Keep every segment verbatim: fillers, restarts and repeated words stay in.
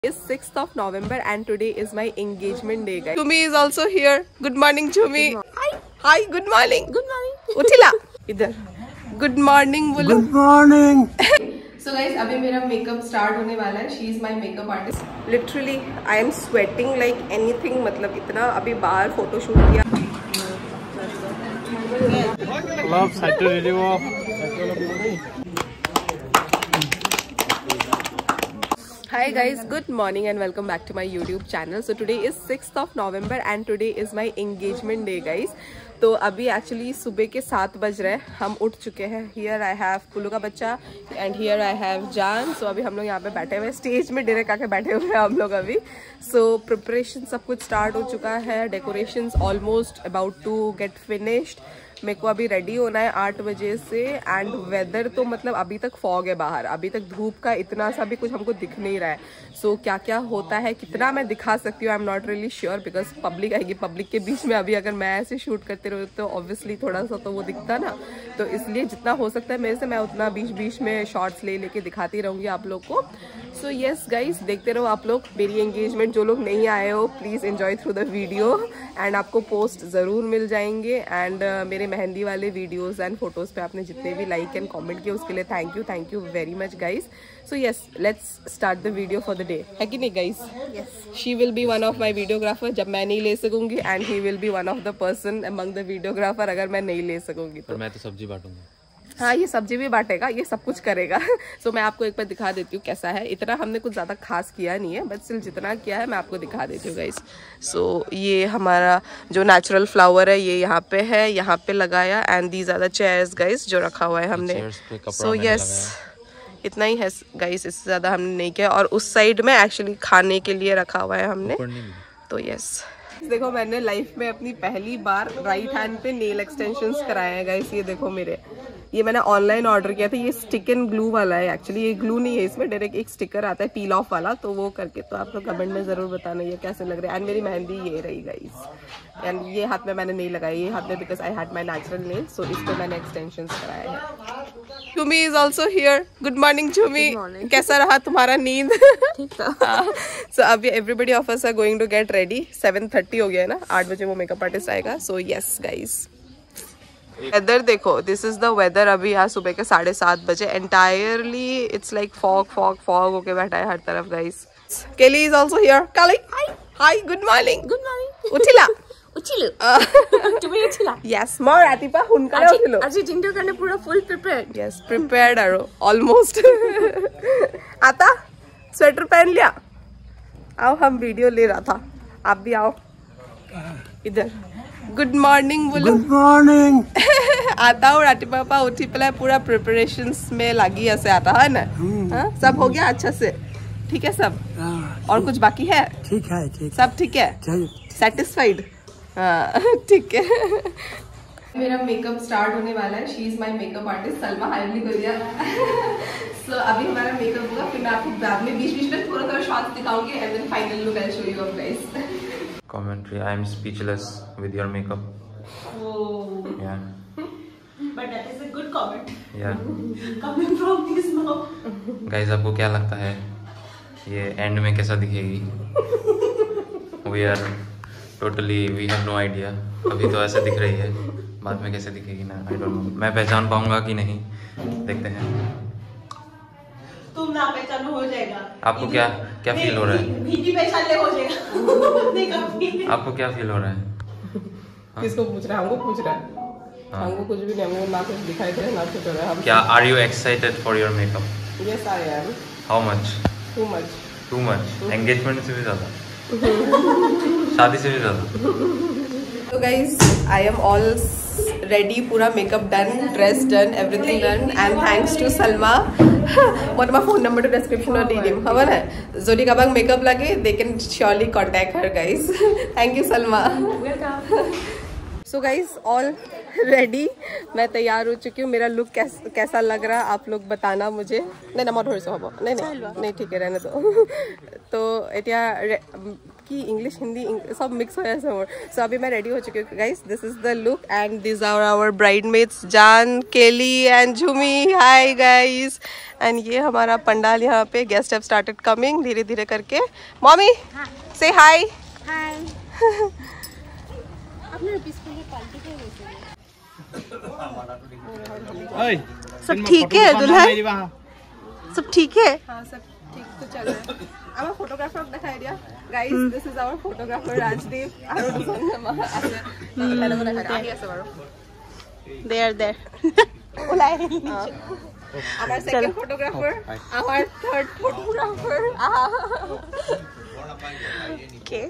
It's sixth of November and today is my engagement day, guys. Chumi is also here. Good morning, Chumi. Hi. Hi. Good morning. Good morning. उठिला इधर. Good morning बोलो. Good morning. So guys, अभी मेरा makeup start होने वाला है. She is my makeup artist. Literally, I am sweating like anything. मतलब इतना अभी बाहर photo shoot किया. Love Saturday वो. Hi guys, good morning and welcome back to my YouTube channel. So today is sixth of November and today is my engagement day, guys. तो अभी actually सुबह के सात बज रहे हैं, हम उठ चुके हैं. हियर आई हैव पुल्लू का बच्चा एंड हियर आई हैव जान. सो अभी हम लोग यहाँ पे बैठे हुए हैं, स्टेज में डायरेक्ट आके बैठे हुए हैं हम लोग अभी. सो प्रिपरेशन सब कुछ स्टार्ट हो चुका है. Decorations almost about to get finished. मेरे को अभी रेडी होना है आठ बजे से. एंड वेदर तो मतलब अभी तक फॉग है बाहर, अभी तक धूप का इतना सा भी कुछ हमको दिख नहीं रहा है. सो so, क्या क्या होता है, कितना मैं दिखा सकती हूँ, I am not really sure because public आएगी. पब्लिक के बीच में अभी अगर मैं ऐसे शूट करते रहो तो ऑब्वियसली थोड़ा सा तो वो दिखता ना. तो इसलिए जितना हो सकता है मेरे से मैं उतना बीच बीच में शॉर्ट्स ले लेके दिखाती रहूँगी आप लोग को. सो येस गाइस, देखते रहो आप लोग मेरी एंगेजमेंट. जो लोग नहीं आए हो please enjoy through the video and आपको पोस्ट ज़रूर मिल जाएंगे. एंड uh, मेरे मेहंदी वाले वीडियोस एंड फोटोज़ पे आपने जितने भी लाइक एंड कमेंट किए उसके लिए thank you thank you very much guys. So yes, let's start the video for the day. है कि नहीं guys? Yes. She will be one of my videographer जब मैं नहीं ले सकूंगी and he will be one of the person among the videographer अगर मैं नहीं ले सकूंगी तो. मैं तो सब्जी बांटूंगा. हाँ, ये सब्जी भी बांटेगा, ये सब कुछ करेगा. सो so, मैं आपको एक बार दिखा देती हूँ कैसा है. इतना हमने कुछ ज़्यादा खास किया नहीं है, बट स्टिल जितना किया है मैं आपको दिखा देती हूँ गाइस. सो so, ये हमारा जो नेचुरल फ्लावर है ये यहाँ पे है, यहाँ पे लगाया. And these are the chairs guys जो रखा हुआ है हमने. सो यस, इतना ही है गाइस, इससे ज़्यादा हमने नहीं किया. और उस साइड में एक्चुअली खाने के लिए रखा हुआ है हमने. तो यस, देखो मैंने लाइफ में अपनी पहली बार राइट हैंड पे नेल एक्सटेंशंस कराए हैं गाइस. ये देखो मेरे, ये मैंने ऑनलाइन ऑर्डर किया था. ये स्टिक एंड ग्लू वाला है एक्चुअली, ये ग्लू नहीं है, इसमें डायरेक्ट एक स्टिकर आता है पील ऑफ वाला. तो वो करके तो आप लोग कमेंट में जरूर बताना ये कैसे लग रहा है. एंड मेरी मेहंदी ये रही गाइस. एंड ये हाथ में मैंने नहीं लगाई, ये हाथ में because I had my natural nail. So इस पे मैंने एक्सटेंशंस कराए हैं. Chumi is also here. Good morning Chumi. कैसा रहा तुम्हारा नींद? ठीक था. सो अभी everybody of us are going to get ready. Seven thirty हो गया है ना, आठ बजे वो मेकअप आर्टिस्ट आएगा. सो यस गाइस, वेदर देखो, दिस इज द वेदर. अभी यहाँ सुबह के साढ़े सात बजे. Entirely it's like fog fog fog होके बैठा है हर तरफ guys. Kelly is also here. Kali hi, good morning. Good morning. उठिला उठिलु তুমি উঠিলা? yes মই ৰাতিপুৱা সোনকালে উঠিলো. আজি দিনটোৰ কাৰণে পুৰা ফুল প্ৰিপেয়াৰ্ড. yes, prepared আৰু almost. आता स्वेटर पहन लिया. आओ, हम वीडियो ले रहा था, आप भी आओ इधर. गुड मॉर्निंग बोलो. Good morning. आता हूँ रातिपुৱা পৰা उठी পেলাই पूरा प्रिपरेशंस में लगी ऐसे आता है ना. हाँ, सब हो गया अच्छा से? ठीक है सब? और कुछ बाकी है? ठीक है, ठीक, सब ठीक है, सेटिस्फाइड? हाँ ठीक है. मेरा मेकअप स्टार्ट होने वाला है. She is my makeup artist Salma. हाईली करिया. सो अभी हमारा मेकअप होगा, फिर मैं आपको बाद में बीच बीच में थोड़ा थोड़ा शॉट्स दिखाऊंगी and then final look I show you of guys. Commentary. I am speechless with your makeup. Oh. Yeah. But that is a good comment. Yeah. Coming from his mouth. Guys, आपको क्या लगता है ये and में कैसा दिखेगी? We are totally we have no idea. अभी तो ऐसे दिख रही है, बाद में कैसे दिखेगी ना, I don't know. मैं पहचान पाऊंगा कि नहीं, देखते हैं. तुम ना पहचान हो जाएगा. आपको क्या क्या फील हो रहा है? भी पहचान ले हो जाएगा. आपको क्या फील हो रहा है? किसको पूछ रहा है? हमको पूछ रहा है. हमको कुछ भी नहीं, हमको ना कुछ दिखाई दे रहा है ना कुछ हो रहा है. क्या are you excited for your makeup? Yes I am. How much? Too much. Too much? Engagement से भी ज्यादा? शादी से भी ज्यादा? तो guys I am all ready, पूरा makeup done, dress done, everything done. And thanks to Salma. और my phone number to description और D M खबर है. जोड़ी का बंग मेकअप लगे, they can surely contact her guys. Thank you Salma. Welcome. So guys, all ready. मैं तैयार हो चुकी हूँ. मेरा लुक कैस, कैसा लग रहा है आप लोग बताना मुझे. नहीं ना मत हो नहीं नहीं नहीं ठीक है रहने दो. तो এতিয়া लड़की इंग्लिश हिंदी सब मिक्स हो जाए सब। सो अभी मैं रेडी हो चुकी हूँ guys, this is the look and this are our bridesmaids जान, केली एंड झूमी। Hi guys. एंड ये हमारा पंडाल, यहाँ पे गेस्ट हैव स्टार्टेड कमिंग धीरे धीरे करके। मम्मी से हाय। हाय। सब ठीक है दुल्हन, सब ठीक है? हाँ सब ठीक तो चल रहा है। I'm a photographer of the area. Guys, mm. this is our photographer Rajdev. I don't know. They are there. Our second photographer, our third photographer. Okay.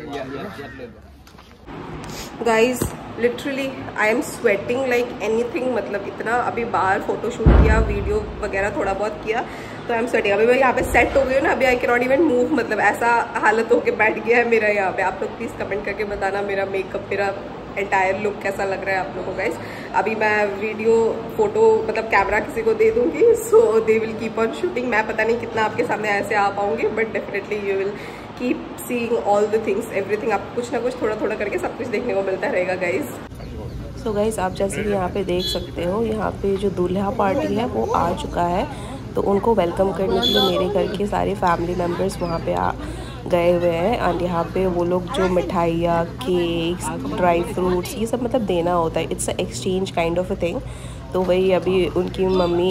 Guys, literally I am sweating like anything. मतलब इतना अभी बाहर photoshoot किया, video वगैरह थोड़ा बहुत किया, तो आई एम स्वेटिंग। अभी मैं यहाँ पे सेट हो गई हूँ ना, अभी I can not even move, मतलब ऐसा हालत होके बैठ गया है मेरा यहाँ पे। आप लोग प्लीज़ कमेंट करके बताना मेरा मेकअप, मेरा एंटायर लुक कैसा लग रहा है आप लोगों को गाइस। अभी मैं वीडियो फोटो मतलब कैमरा किसी को दे दूँगी, so they will keep on shooting. मैं पता नहीं कितना आपके सामने ऐसे आ पाऊँगी, but definitely you will keep seeing all the things, everything. आप कुछ ना कुछ थोड़ा थोड़ा करके सब कुछ देखने को मिलता रहेगा गाइस। सो गाइस, आप जैसे कि यहाँ पे देख सकते हो, यहाँ पे जो दूल्हा पार्टी है वो आ चुका है, तो उनको वेलकम करने के लिए मेरे घर के सारे फैमिली मेम्बर्स वहाँ पे आ गए हुए हैं। एंड यहाँ पे वो लोग जो मिठाइयाँ, केक्स, ड्राई फ्रूट्स ये सब मतलब देना होता है, it's a exchange kind of a thing. तो वही अभी उनकी मम्मी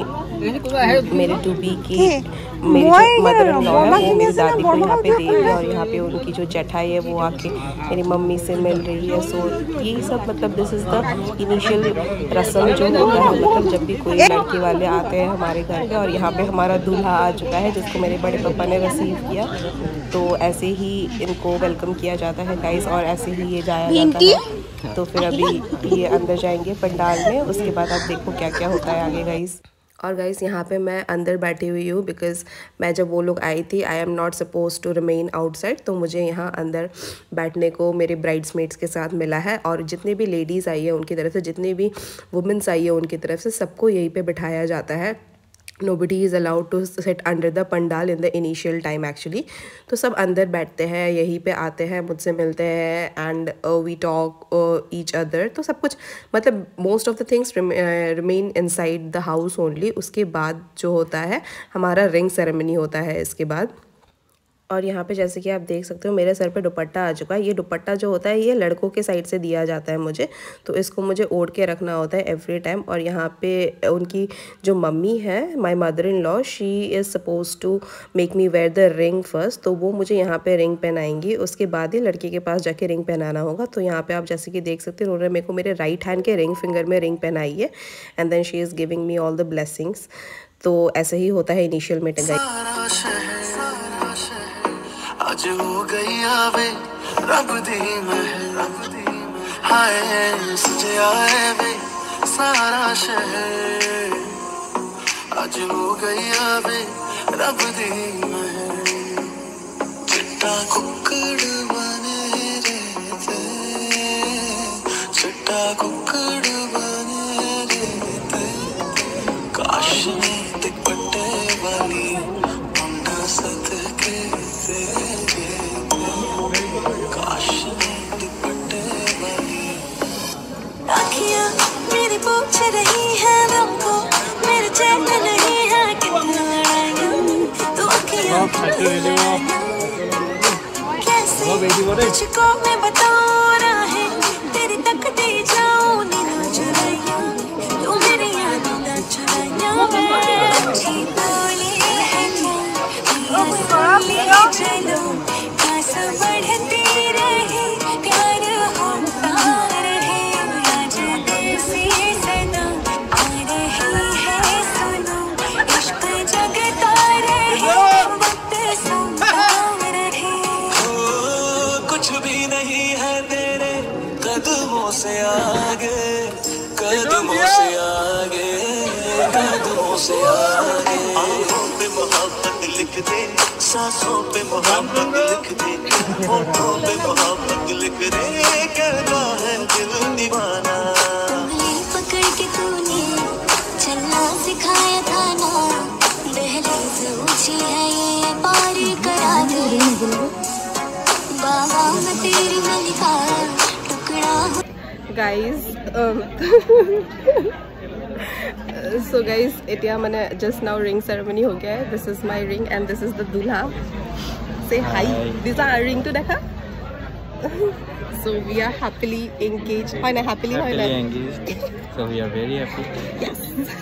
मेरे टू बी की मेरी जो मदर इन लॉ है वो मेरी दादी को यहाँ पे दे रही है, और यहाँ पे उनकी जो जेठाई है वो आके मेरी मम्मी से मिल रही है। सो यही सब मतलब दिस इज़ द इनिशियल रस्म जो होता है, मतलब जब भी कोई लड़के वाले आते हैं हमारे घर पे। और यहाँ पे हमारा दूल्हा आ चुका है जिसको मेरे बड़े पापा ने रिसीव किया, तो ऐसे ही इनको वेलकम किया जाता है गाइस, और ऐसे ही ये जाया जाता है। तो फिर अभी ये अंदर जाएंगे पंडाल में, उसके बाद आप देखो क्या क्या होता है आगे गाइस। और गाइस यहाँ पे मैं अंदर बैठी हुई हूँ, बिकॉज़ मैं जब वो लोग आई थी I am not suppose to remain outside, तो मुझे यहाँ अंदर बैठने को मेरे ब्राइड्समेड्स के साथ मिला है। और जितने भी लेडीज़ आई है उनकी तरफ से, जितने भी वुमेंस आई है उनकी तरफ से, सबको यहीं पे बिठाया जाता है। Nobody is allowed to sit under the pandal in the initial time actually। तो सब अंदर बैठते हैं, यहीं पे आते हैं, मुझसे मिलते हैं, and we talk each other. तो सब कुछ मतलब most of the things remain inside the house only. उसके बाद जो होता है हमारा रिंग सेरेमनी होता है इसके बाद। और यहाँ पे जैसे कि आप देख सकते हो मेरे सर पे दुपट्टा आ चुका है। ये दुपट्टा जो होता है ये लड़कों के साइड से दिया जाता है मुझे, तो इसको मुझे ओढ़ के रखना होता है एवरी टाइम। और यहाँ पे उनकी जो मम्मी है, my mother in law, she is suppose to make me wear the ring first, तो वो मुझे यहाँ पे रिंग पहनाएंगी, उसके बाद ही लड़के के पास जाके रिंग पहनाना होगा। तो यहाँ पे आप जैसे कि देख सकते हो उन्होंने मेरे को मेरे राइट हैंड के रिंग फिंगर में रिंग पहनाई है, and then she is giving me all the blessings. तो ऐसे ही होता है इनिशियल मीटिंग। आज हो गई आवे रब दी महल, हाय सजे आए वे सारा शहर। आज हो गई आवे रब दी महल, चिट्टा कुक्कड़ बने रहते, चिट्टा कुक्कड़ बने रहते। काश में दुपट्टे वाली मुंडा सदके आँखियाँ मेरी पूछ रही है हमको, मेरे चैन नहीं है कितना लड़ाइयाँ, तो आँखियाँ कैसे तुझको मैं बताऊँ राहें तेरी तकती जाऊँ नीना चुराइयाँ, तू मेरी याद ना चुराइयाँ। अच्छी बोली है क्या चलो पास बढ़ती रहे, प्यार होता रहे, आज दिल से सना आ रही है सुनो, इश्क जगता रहे, वक्त सुनता रहे। कुछ भी नहीं है तेरे कदमों से आगे, कदमों से आगे, कदमों से आगे। आँखों पे मोहब्बत लिख दे, सांसों पे मोहब्बत लिख दे, होठों पे मोहब्बत लिख दे, कहता है दिल दीवाना। उंगली पकड़ के तूने चलना सिखाया था ना, दहलीज ऊंची है ये पार करा दे, बाबा मैं तेरी मलिका टुकड़ा guys um, so guys এতিয়া মানে just now ring ceremony हो गया है. This is my ring and this is the दूल्हा. Say hi. This is our ring to देखा. So we are happily engaged. Why not happily? Happily engaged. So we are very happy. Yes.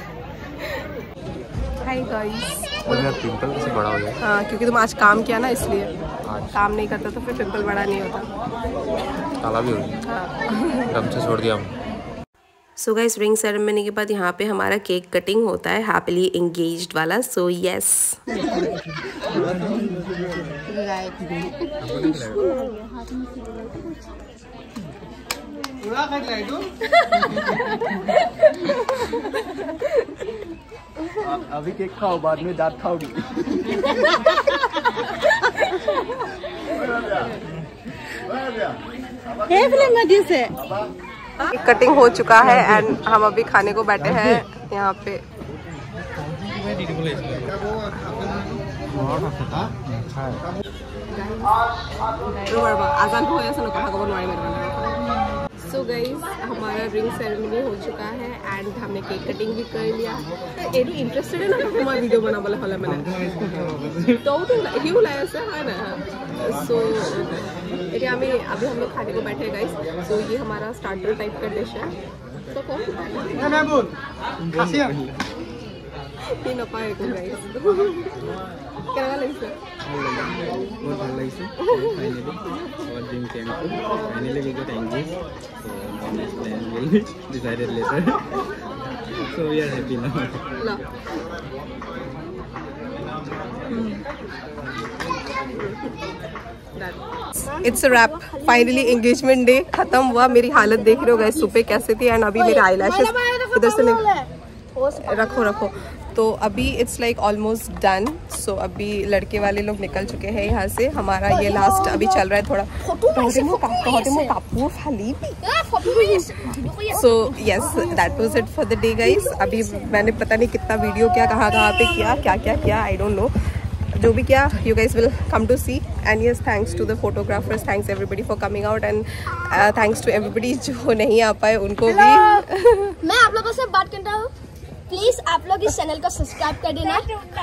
Hi guys. और मेरा pimple कैसे बड़ा हो गया? हाँ क्योंकि तुम आज काम किया ना इसलिए. आज काम नहीं करता तो फिर पिंपल बड़ा नहीं होता. काला भी हो गया. गमछा छोड़ दिया हमने. सो गाइस रिंग सेरेमनी के बाद यहाँ पे हमारा केक कटिंग होता है हैप्पीली एंगेज्ड वाला. सो यस अभी केक खाओ बाद में दांत खाओगी. कटिंग हो चुका है एंड हम अभी खाने को बैठे हैं यहाँ पे. आजान हो सो गाइस हमारा रिंग सेरेमनी हो चुका है एंड हमने केक कटिंग भी कर लिया. एडू इंटरेस्टेड है ना तुम्हारा वीडियो बना बोला फला मैंने तो ही बुलाया सर है ना. सो ये हमें अभी हम लोग खाने को बैठे हैं गाइस. सो ये हमारा स्टार्टर टाइप का डिश है. तो कौन ये ना पाए को गाइस क्या लगे सर बहुत ভাল লাগিছে finally our dream came true. Finally we got engaged. So the next plan will be decided later. So we are happy now. ला it's a wrap. Finally engagement day खत्म हुआ. मेरी हालत देख रहे हो गाइस सुबह कैसे थी एंड अभी मेरे आईलैशेस इधर से रखो रखो तो अभी it's like almost done. So अभी लड़के वाले लोग निकल चुके हैं यहाँ से. हमारा ये लास्ट अभी चल रहा है थोड़ा. So yes that was it for the day guys. अभी मैंने पता नहीं कितना वीडियो क्या कहाँ कहाँ पे किया क्या क्या किया आई डोंट नो. जो भी क्या you guys will come to see and yes thanks to the photographers, thanks everybody for coming out and uh, thanks to everybody जो नहीं आ पाए उनको भी. मैं आप लोगों से बात करता हूँ. प्लीज आप लोग इस चैनल को सब्सक्राइब कर देना.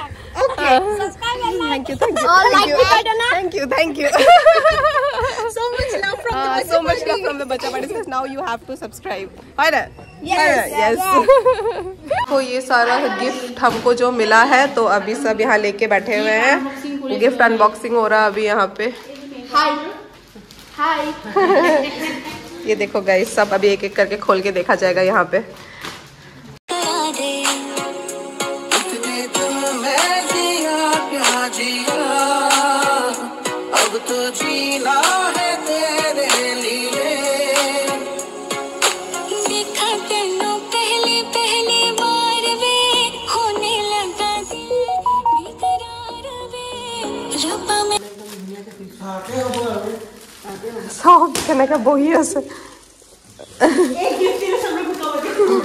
थैंक यू थैंक यू और लाइक भी कर देना. Thank you thank you So much love from the so much love from the बच्चा party. Now you have to subscribe. है ना? Yes. Yes. तो ये सारा गिफ्ट हमको जो मिला है तो अभी सब यहाँ लेके बैठे हुए हैं. गिफ्ट अनबॉक्सिंग हो रहा है अभी यहाँ पे. हाय हाय. ये देखो गाइस सब अभी एक एक करके खोल के देखा जाएगा यहाँ पे. अब तो जीना है तेरे लिए. देखा तेनों पहली पहली बार वे होने लगा दिल बेकरार वे. रब्बा में सब कहने का वही है सर. एक गिफ्ट तेरे सामने को कवर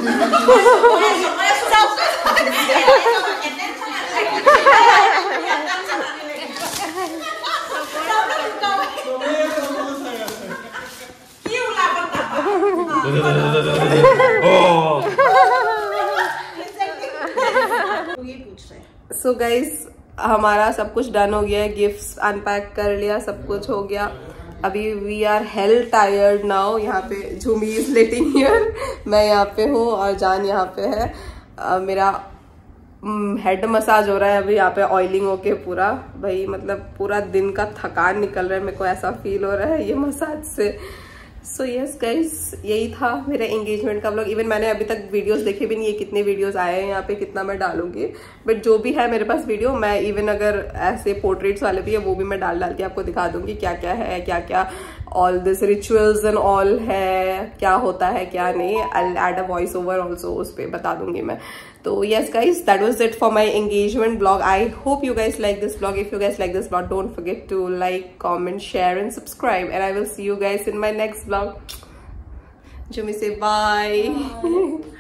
सो गाइस हमारा सब कुछ डन हो गया है. गिफ्ट्स अनपैक कर लिया सब कुछ हो गया. अभी we are hell tired now. यहाँ पे झूमी इज लेटिंग हियर. मैं यहाँ पे हूँ और जान यहाँ पे है. uh, मेरा हेड मसाज हो रहा है अभी यहाँ पे ऑयलिंग होके पूरा. भाई मतलब पूरा दिन का थकान निकल रहा है. मेरे को ऐसा फील हो रहा है ये मसाज से. सो यस गाइस यही था मेरा एंगेजमेंट का व्लॉग. इवन मैंने अभी तक वीडियोस देखे भी नहीं है कितने वीडियोस आए हैं यहाँ पे कितना मैं डालूंगी. बट जो भी है मेरे पास वीडियो मैं इवन अगर ऐसे पोर्ट्रेट्स वाले भी है वो भी मैं डाल डाल के आपको दिखा दूंगी क्या क्या है क्या क्या all this rituals and all है क्या होता है क्या नहीं. I will add a voice over also उस पर बता दूंगी मैं. So yes guys, that was it for my engagement vlog. I hope you guys like this vlog. If you guys like this vlog, don't forget to like, comment, share and subscribe. And I will see you guys in my next vlog. Jumi say bye. Bye.